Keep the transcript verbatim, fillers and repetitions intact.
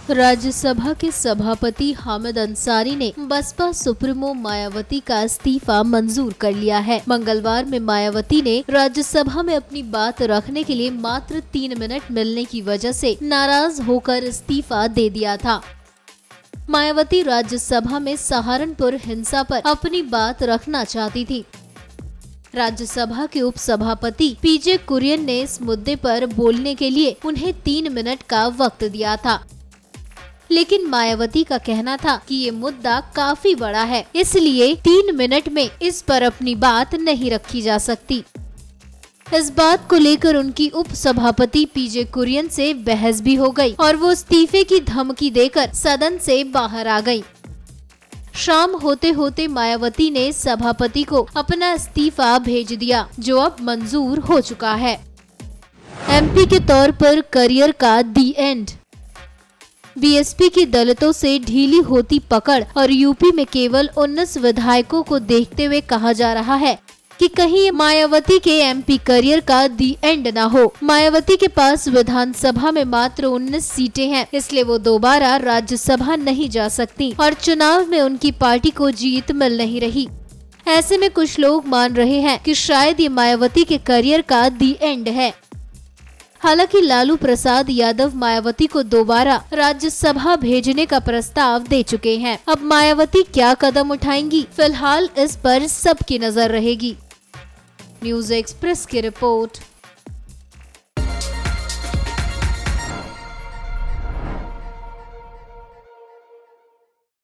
राज्यसभा के सभापति हामिद अंसारी ने बसपा सुप्रीमो मायावती का इस्तीफा मंजूर कर लिया है। मंगलवार में मायावती ने राज्यसभा में अपनी बात रखने के लिए मात्र तीन मिनट मिलने की वजह से नाराज होकर इस्तीफा दे दिया था। मायावती राज्यसभा में सहारनपुर हिंसा पर अपनी बात रखना चाहती थी। राज्यसभा के उपसभापति पीजे कुरियन ने इस मुद्दे पर बोलने के लिए उन्हें तीन मिनट का वक्त दिया था, लेकिन मायावती का कहना था कि ये मुद्दा काफी बड़ा है, इसलिए तीन मिनट में इस पर अपनी बात नहीं रखी जा सकती। इस बात को लेकर उनकी उपसभापति पीजे कुरियन से बहस भी हो गई और वो इस्तीफे की धमकी देकर सदन से बाहर आ गई। शाम होते होते मायावती ने सभापति को अपना इस्तीफा भेज दिया, जो अब मंजूर हो चुका है। एमपी के तौर पर करियर का दी एंड। बीएसपी की दलितों से ढीली होती पकड़ और यूपी में केवल उन्नीस विधायकों को देखते हुए कहा जा रहा है कि कहीं मायावती के एमपी करियर का दी एंड ना हो। मायावती के पास विधानसभा में मात्र उन्नीस सीटें हैं, इसलिए वो दोबारा राज्यसभा नहीं जा सकती और चुनाव में उनकी पार्टी को जीत मिल नहीं रही। ऐसे में कुछ लोग मान रहे हैं कि शायद ये मायावती के करियर का दी एंड है। हालांकि लालू प्रसाद यादव मायावती को दोबारा राज्यसभा भेजने का प्रस्ताव दे चुके हैं। अब मायावती क्या कदम उठाएंगी, फिलहाल इस पर सबकी नजर रहेगी। न्यूज़ एक्सप्रेस की रिपोर्ट।